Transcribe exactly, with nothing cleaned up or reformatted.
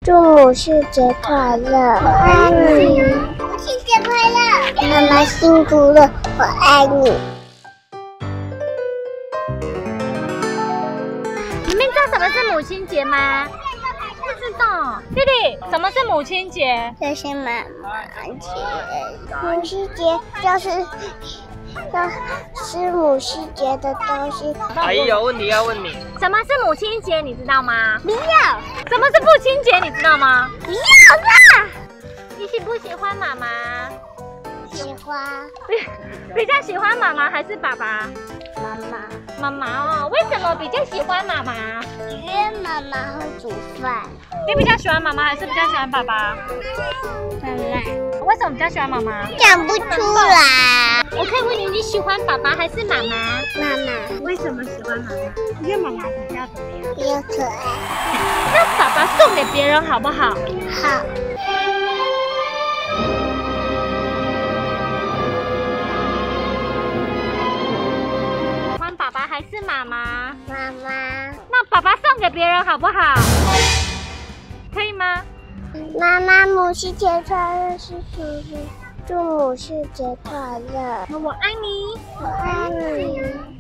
祝母亲节快乐！我爱你，母亲节快乐！妈妈辛苦了，我爱你。 你们知道什么是母亲节吗？不知道。弟弟，什么是母亲节？ 这是妈妈节，母亲节就是就是母亲节的东西。 阿姨有问题要问你， 什么是母亲节？你知道吗？ 不要。 什么是父亲节？你知道吗？ 不要啦！ 你喜不喜欢妈妈？ 喜欢。 比较喜欢妈妈还是爸爸？ 妈妈。 妈妈哦，为什么比较喜欢妈妈？ 因为妈妈会煮饭。 你比较喜欢妈妈还是比较喜欢爸爸？ 妈妈。 为什么比较喜欢妈妈？ 讲不出来。 我可以问你，你喜欢爸爸还是妈妈？ 妈妈。 为什么喜欢妈妈？因为妈妈比较怎么样？ 比较可爱。 那爸爸送给别人好不好？ 好。 爸爸还是妈妈？ 妈妈。 那爸爸送给别人好不好？可以吗？ 妈妈，母亲节快乐是属于祝母亲节快乐。 我爱你， 我爱你。